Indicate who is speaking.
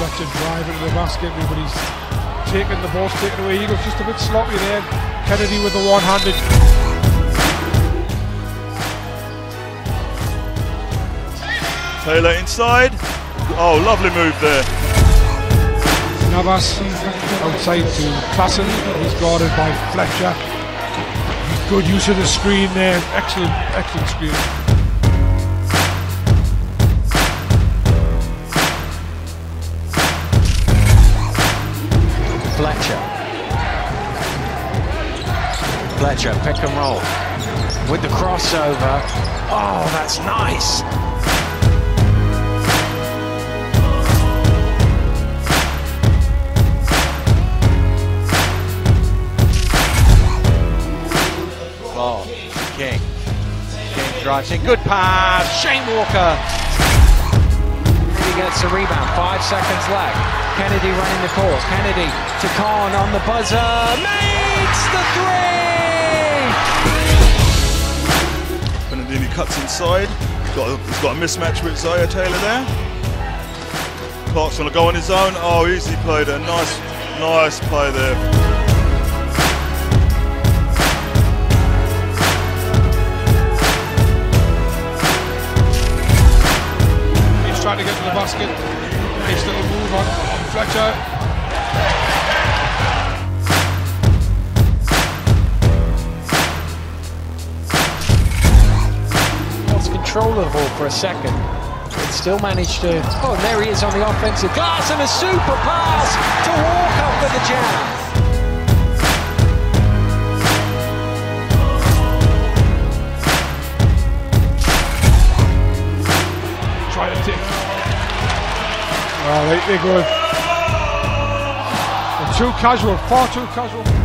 Speaker 1: Fletcher driving to the basket, but he's taking the ball's taken away. Eagles just a bit sloppy there. Kennedy with the one-handed.
Speaker 2: Taylor inside. Oh, lovely move there.
Speaker 1: Navas outside to Klassen. He's guarded by Fletcher. Good use of the screen there. Excellent, excellent screen.
Speaker 3: Fletcher, pick and roll with the crossover. Oh, that's nice. Oh, King drives in. Good pass. Shane Walker. He gets the rebound. 5 seconds left. Kennedy running the course. Kennedy to Khan on the buzzer. Makes the three.
Speaker 2: He cuts inside. He's got a mismatch with Zaire Taylor there. Clark's going to go on his own. Oh, easy play there. Nice play there.
Speaker 1: He's trying to get to the basket. Nice little move on Fletcher.
Speaker 3: Control of the ball for a second, but still managed to. Oh, and there he is on the offensive glass, and a super pass to Walker for the jam.
Speaker 1: Try to take. Oh, they go. They're too casual, far too casual.